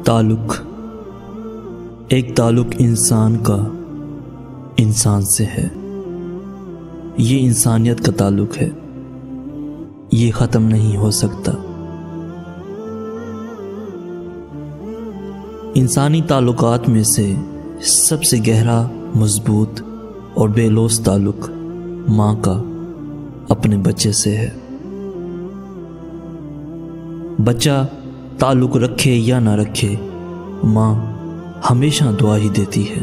تعلق ایک تعلق انسان کا انسان سے ہے۔ یہ انسانیت کا تعلق ہے، یہ ختم نہیں ہو سکتا۔ انسانی تعلقات میں سے سب سے گہرا، مضبوط اور بے لوث تعلق ماں کا اپنے بچے سے ہے۔ بچہ تعلق رکھے یا نہ رکھے، ماں ہمیشہ دعا ہی دیتی ہے۔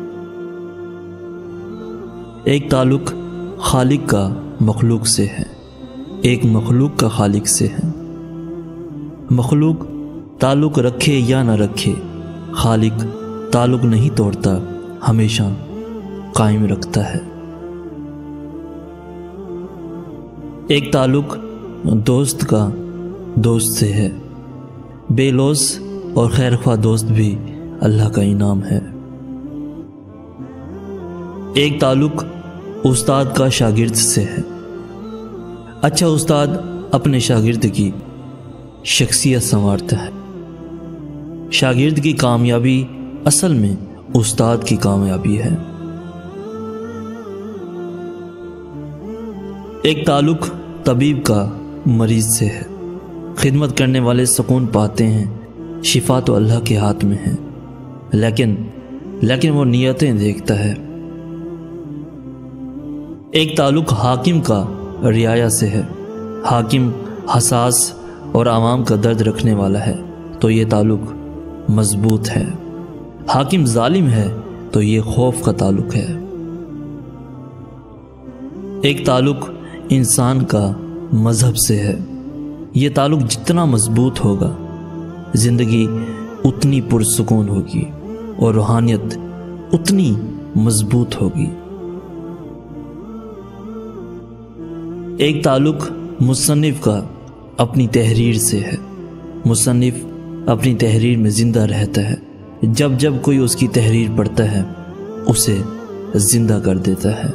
ایک تعلق خالق کا مخلوق سے ہے، ایک مخلوق کا خالق سے ہے۔ مخلوق تعلق رکھے یا نہ رکھے، خالق تعلق نہیں توڑتا، ہمیشہ قائم رکھتا ہے۔ ایک تعلق دوست کا دوست سے ہے۔ بے لوث اور خیر خواہ دوست بھی اللہ کا انعام ہے۔ ایک تعلق استاد کا شاگرد سے ہے۔ اچھا استاد اپنے شاگرد کی شخصیت سنوارتا ہے۔ شاگرد کی کامیابی اصل میں استاد کی کامیابی ہے۔ ایک تعلق طبیب کا مریض سے ہے۔ خدمت کرنے والے سکون پاتے ہیں، شفا تو اللہ کے ہاتھ میں ہے، لیکن وہ نیتیں دیکھتا ہے۔ ایک تعلق حاکم کا رعایا سے ہے۔ حاکم حساس اور عوام کا درد رکھنے والا ہے تو یہ تعلق مضبوط ہے۔ حاکم ظالم ہے تو یہ خوف کا تعلق ہے۔ ایک تعلق انسان کا مذہب سے ہے۔ یہ تعلق جتنا مضبوط ہوگا، زندگی اتنی پرسکون ہوگی اور روحانیت اتنی مضبوط ہوگی۔ ایک تعلق مصنف کا اپنی تحریر سے ہے۔ مصنف اپنی تحریر میں زندہ رہتا ہے، جب جب کوئی اس کی تحریر پڑھتا ہے اسے زندہ کر دیتا ہے۔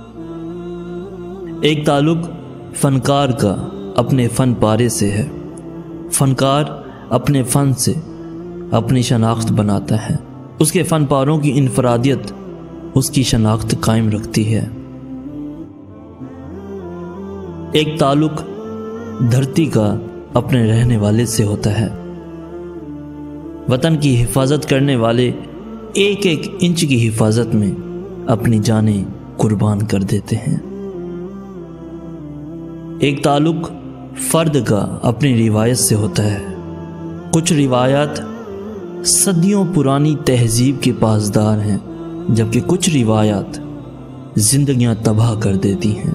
ایک تعلق فنکار کا اپنے فن پارے سے ہے۔ فنکار اپنے فن سے اپنی شناخت بناتا ہے۔ اس کے فن پاروں کی انفرادیت اس کی شناخت قائم رکھتی ہے۔ ایک تعلق دھرتی کا اپنے رہنے والے سے ہوتا ہے۔ وطن کی حفاظت کرنے والے ایک ایک انچ کی حفاظت میں اپنی جانیں قربان کر دیتے ہیں۔ ایک تعلق فرد کا اپنی روایت سے ہوتا ہے۔ کچھ روایات صدیوں پرانی تہذیب کے پاسدار ہیں، جبکہ کچھ روایات زندگیاں تباہ کر دیتی ہیں۔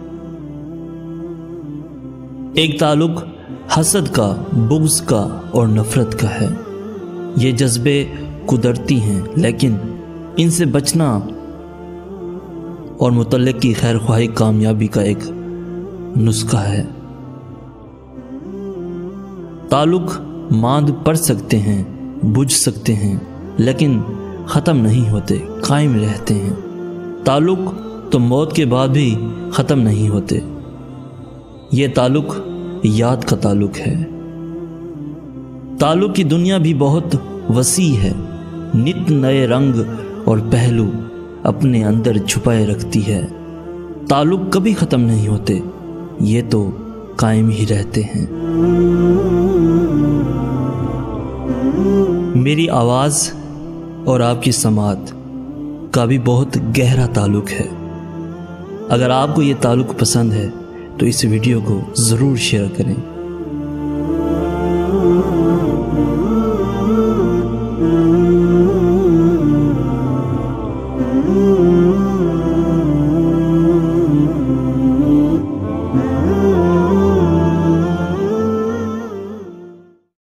ایک تعلق حسد کا، بغض کا اور نفرت کا ہے۔ یہ جذبے قدرتی ہیں، لیکن ان سے بچنا اور متعلق کی خیر خواہی کامیابی کا ایک نسخہ ہے۔ تعلق ماند پڑ سکتے ہیں، بجھ سکتے ہیں، لیکن ختم نہیں ہوتے، قائم رہتے ہیں۔ تعلق تو موت کے بعد بھی ختم نہیں ہوتے۔ یہ تعلق یاد کا تعلق ہے۔ تعلق کی دنیا بھی بہت وسیع ہے، نت نئے رنگ اور پہلو اپنے اندر چھپائے رکھتی ہے۔ تعلق کبھی ختم نہیں ہوتے، یہ تو قائم ہی رہتے ہیں۔ میری آواز اور آپ کی سماعت کا بھی بہت گہرا تعلق ہے۔ اگر آپ کو یہ تعلق پسند ہے تو اس ویڈیو کو ضرور شیئر کریں۔